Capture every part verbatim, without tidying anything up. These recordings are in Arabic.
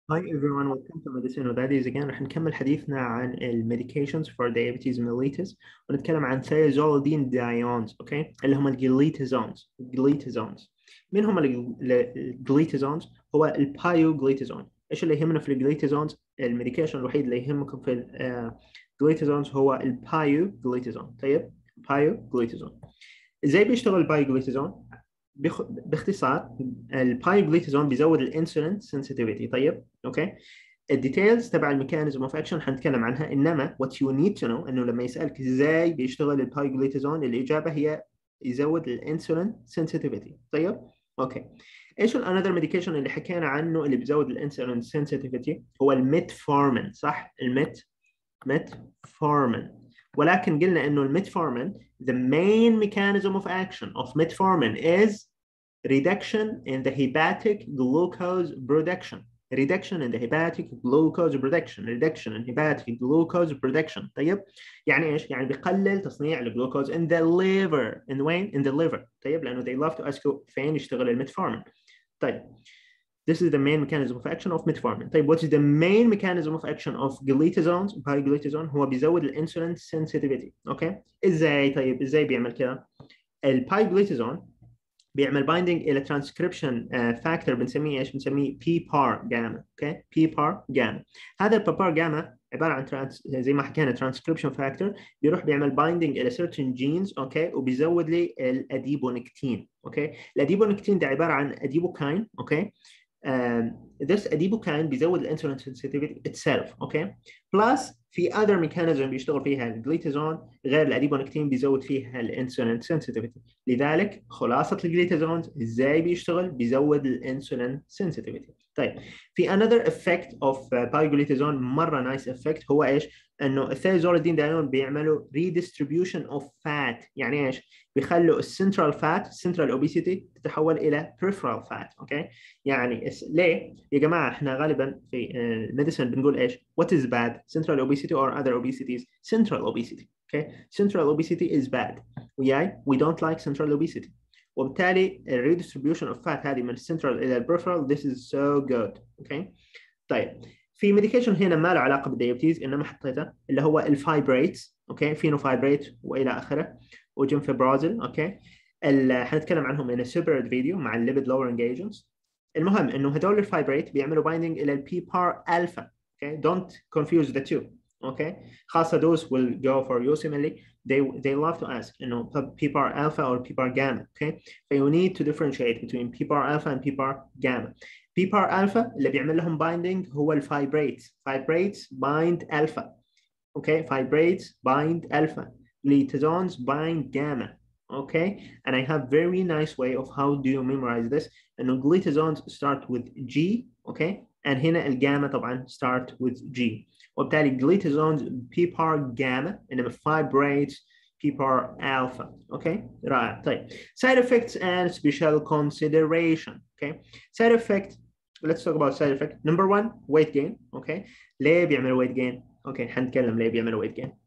Hi everyone, welcome to Medicine with Daddies again. رح نكمل حديثنا عن ال medications for diabetes mellitus ونتكلم عن thiazolidine diones، اوكي؟ اللي هم الجليتازونز، الجليتازونز. مين هم الجليتازونز؟ هو البايوجليتازون. ايش اللي يهمنا في الجليتازونز؟ الميديكيشن الوحيد اللي يهمكم في الجليتازونز هو البايوجليتازون. طيب، بايوجليتازون. ازاي بيشتغل البايوجليتازون؟ بخ... باختصار البايوجليتازون بيزود الانسولين سنسيتيفيتي. طيب اوكي، الديتيلز تبع الميكانيزم اوف اكشن حنتكلم عنها، انما what you need to know انه لما يسالك ازاي بيشتغل البايوجليتازون الاجابه هي يزود الانسولين سنسيتيفيتي. طيب اوكي، ايش الانذر ميديكيشن اللي حكينا عنه اللي بيزود الانسولين سنسيتيفيتي؟ هو الميتفورمين، صح؟ الميت ميتفورمين. ولكن قلنا انه الميتفورمين the main mechanism of action of metformin is reduction in the hepatic glucose production. reduction in the hepatic glucose production. reduction in hepatic glucose production. طيب يعني ايش؟ يعني بيقلل تصنيع الجلوكوز in the liver. in وين؟ in the liver. طيب لانه they love to ask you فين يشتغل الميتفورمين. طيب this is the main mechanism of action of metformin. طيب what is the main mechanism of action of glitazones؟ بايوجليتازون هو بيزود الانسولين sensitivity. اوكي، ازاي؟ طيب ازاي بيعمل كده؟ البايوجليتازون بيعمل بايندينج الى ترانسكريبشن فاكتور بنسميه ايش؟ بنسميه بي بار جاما. اوكي، بي بار جاما. هذا البار جاما عباره عن ترانس زي ما حكينا ترانسكريبشن فاكتور، بيروح بيعمل بايندينج الى certain genes. اوكي، وبيزود لي الاديبونكتين. اوكي، الاديبونكتين ده عباره عن اديبوكاين. اوكي، Um, this adipokine بيزود الانسولين sensitivity itself. اوكي، بلس في other mechanism بيشتغل فيها الجليتازون غير الاديبونكتين بيزود فيها الانسولين sensitivity. لذلك خلاصة الجليتازون ازاي بيشتغل؟ بيزود الانسولين sensitivity. طيب في another effect of uh, بايوجليتازون مرة nice effect هو ايش؟ انه الثيازوليدين دايون بيعملوا redistribution of fat. يعني ايش؟ بيخلوا السنترال فات السنترال اوبيسيتي تتحول الى peripheral fat. اوكي، يعني ليه يا جماعه احنا غالبا في الميديسن بنقول ايش؟ what is bad central obesity or other obesities؟ central obesity. okay, central obesity is bad. وياي we don't like central obesity. وبالتالي redistribution of fat هذه من السنترال الى البريفرال this is so good. okay. طيب في ميديكيشن هنا ما له علاقه بالديابيتيز انما حطيته اللي هو الفايبريتس. اوكي، فينوفايبريت والى اخره وجنفبرازل. اوكي، حنتكلم عنهم in a separate video مع الليبيد lowering agents. المهم انه هدول الفايبريت بيعملوا بايندينج الى البي بار الفا. اوكي، don't confuse the two. اوكي، خاصه those will go for USMLE they they love to ask انه P bar alpha or P bar gamma. okay, so you need to differentiate between P bar alpha and P bar gamma. P bar alpha اللي بيعمل لهم بايندينج هو الفايبريتس. فايبريتس بايند الفا. اوكي، فايبريتس بايند الفا. glitazones bind gamma. okay, and I have very nice way of how do you memorize this. انه glitazones start with G. okay, and هنا الجاما طبعا start with G. وبالتالي glitazones P bar gamma انما fibrates P bar alpha. okay, رائع. طيب side effects and special consideration. okay, side effect, let's talk about side effect. number one, weight gain. okay, ليه بيعملوا weight gain؟ اوكي، حنتكلم ليه بيعملوا weight gain.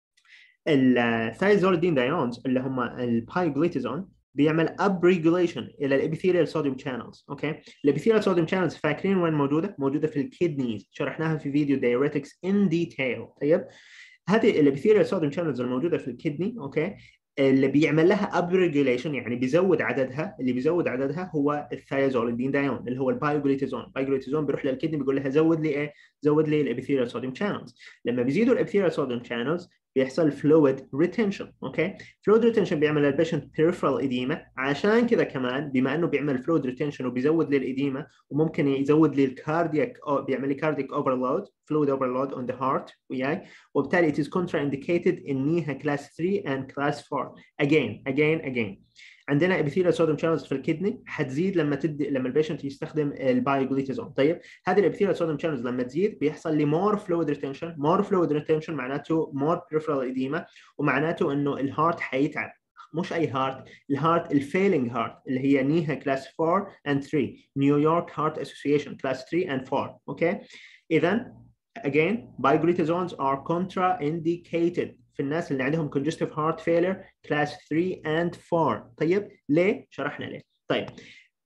الثايزوليدين دايونز اللي هم البايوجليتازون بيعمل اب ريجوليشن الى الابيثيريال صوديوم شانلز. اوكي، الابيثيريال صوديوم شانلز فاكرين وين موجوده؟ موجوده في الكيدنيز، شرحناها في فيديو دايوريتكس ان ديتيل. طيب هذه الابيثيريال صوديوم شانلز الموجوده في الكدني، اوكي، اللي بيعمل لها اب ريجوليشن يعني بيزود عددها، اللي بيزود عددها هو الثايازوليدين دايون اللي هو البايوجليتازون. البايوجليتازون بيروح للكدني بيقول لها زود لي ايه؟ زود لي الابيثيريال صوديوم شانلز. لما بيزيدوا الابيثيريال صوديوم شانلز بيحصل فلويد ريتنشن. اوكي، فلويد ريتنشن بيعمل للبيشنت بيريفرال اديما. عشان كذا كمان بما انه بيعمل فلويد ريتنشن وبيزود لي الاديما وممكن يزود لي الكاردياك أو بيعمل لي كاردياك اوفرلود fluid overload on the heart. وياي، وبالتالي it is contraindicated in N I H A class three and class four. again again again عندنا epithelial sodium channels في الكدني حتزيد لما تدي لما البيشنت يستخدم البايوجليتازون. طيب هذه الابيثيليال صوديوم channels لما تزيد بيحصل لي more fluid retention. more fluid retention معناته more peripheral edema ومعناته انه الهارت حيتعب. مش اي هارت، الهارت الفيلينج هارت اللي هي نيها كلاس four and three، نيويورك هارت اسوسيشن كلاس three and four. اوكي، اذا again biglitazones are contraindicated في الناس اللي عندهم congestive heart failure class three and four. طيب ليه؟ شرحنا ليه. طيب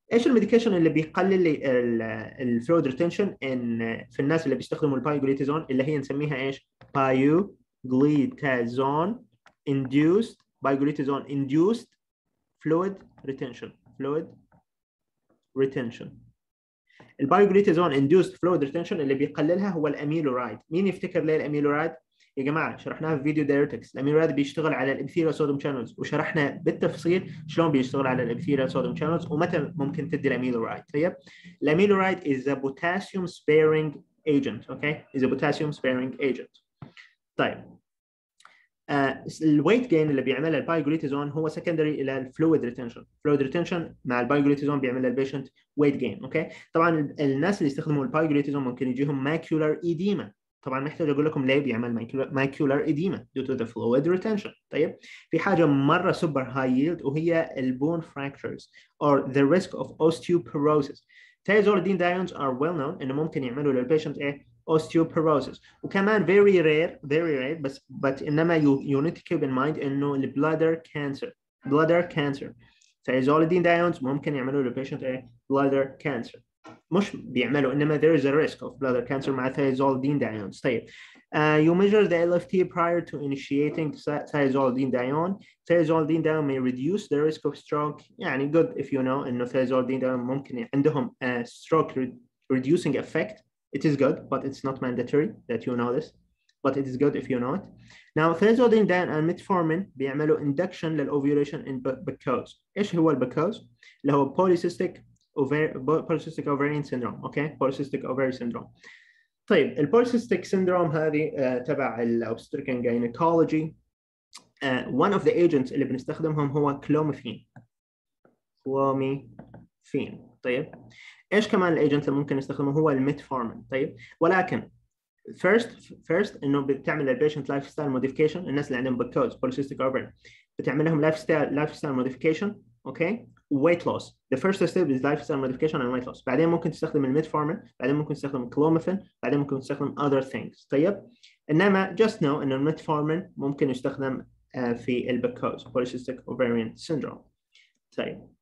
ايش الميديكيشن اللي بيقلل الفلويد ريتنشن ان في الناس اللي بيستخدموا البايوجليتازون، اللي هي نسميها ايش؟ بايوجليتازون induced بايوجليتازون induced fluid retention fluid retention. البايوجليتازون induced fluid retention اللي بيقللها هو الاميلورايد. مين يفتكر ليه الاميلورايد؟ يا جماعه شرحناها في فيديو دايرتكس. الاميلورايد بيشتغل على الابيثيليال صوديوم شانلز، وشرحنا بالتفصيل شلون بيشتغل على الابيثيليال صوديوم شانلز ومتى ممكن تدي الاميلورايد. طيب الاميلورايد is a potassium sparing agent. اوكي is a potassium sparing agent. طيب آه الويت جين اللي بيعملها البايوجليتازون هو سكندري الى الفلويد ريتنشن. فلويد ريتنشن مع البايوجليتازون بيعملها البيشنت ويت جين. اوكي طبعا الناس اللي يستخدموا البايوجليتازون ممكن يجيهم ماكيولار ايديما. طبعا محتاج اقول لكم ليه بيعمل ماكيولار ايديما due to the fluid retention. طيب في حاجه مره سوبر هاي ييلد وهي البون fractures or the risk of osteoporosis. thiazolidine diones are well known انه ممكن يعملوا للبيشنت ايه؟ osteoporosis. وكمان very rare very rare بس but انما you, you need to keep in mind انه البلادر كانسر bladder cancer thiazolidine diones ممكن يعملوا للبيشنت ايه؟ bladder cancer. مش بيعملوا انما there is a risk of bladder cancer مع thiazolidine diones. طيب uh, you measure the L F T prior to initiating thiazolidine dione. thiazolidine dione may reduce the risk of stroke. يعني good if you know انه thiazolidine dione ممكن عندهم uh, stroke reducing effect. It is good, but it's not mandatory that you know this. But it is good if you know it. Now, thiazolidine dione and metformin بيعملوا induction للovulation in Burkitt's. إيش هو البكوز؟ اللي هو polycystic polycystic ovarian syndrome. Okay, polycystic ovarian syndrome. طيب البوليسيستيك syndrome هذه uh, تبع الobstetric and gynecology. Uh, one of the agents اللي بنستخدمهم هو كلوميفين. كلوميفين. طيب ايش كمان الايجنت اللي ممكن نستخدمه؟ هو الميتفورمين. طيب ولكن first first انه بتعمل البيشنت لايف ستايل موديفيكيشن. الناس اللي عندهم بكوز بوليسيستيك اوفرين بتعمل لهم لايف ستايل لايف ستايل موديفيكيشن. اوكي weight loss. The first step is lifestyle modification and weight loss. بعدين ممكن تستخدم الميتفورمين، بعدين ممكن تستخدم الكلوميفين، بعدين ممكن تستخدم other things. طيب انما just know انه الميتفورمين ممكن يستخدم في البكوز polycystic ovarian syndrome. طيب